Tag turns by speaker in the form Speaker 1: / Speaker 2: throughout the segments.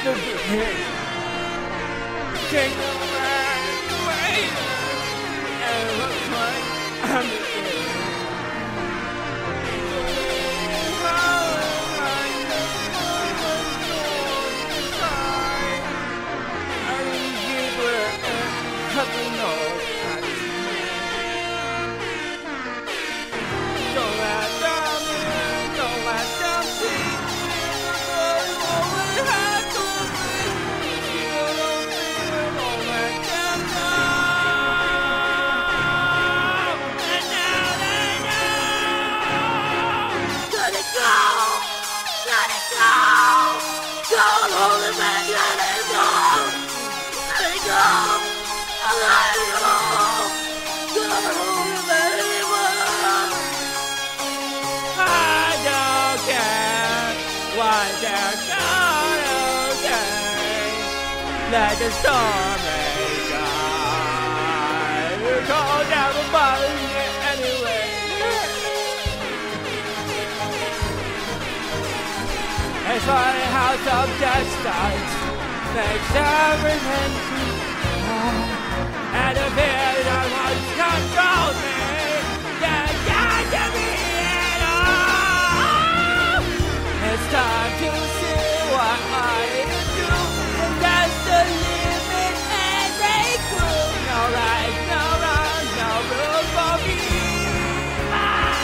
Speaker 1: the hit. Take the man away. And it looks like I'm the kid. Let the storm rage on. You call down the bottom anyway. It's like a house of death starts, makes everything and the fear that once controls me. Yeah, to be it all. It's time to see what I do. That's the limit and they could. No right, no wrong, no rules for me. My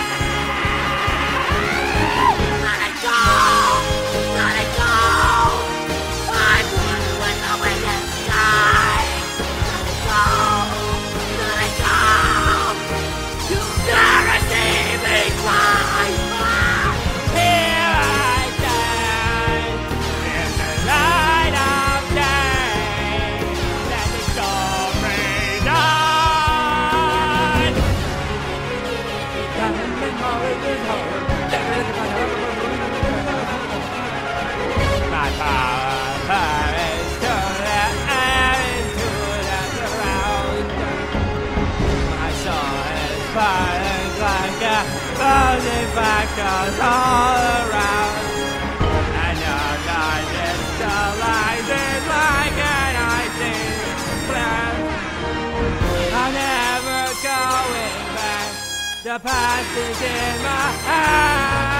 Speaker 1: friend. Let it go. I'm one with the wind and sky. Let it go. You never see me cry. Here I stand in the light of day. Let the storm rage on. My power is to let air into the ground. My soul is burning like a thousand factors all around. And your God is stabilizing like an icy plant. I'm never going back. The past is in my hands.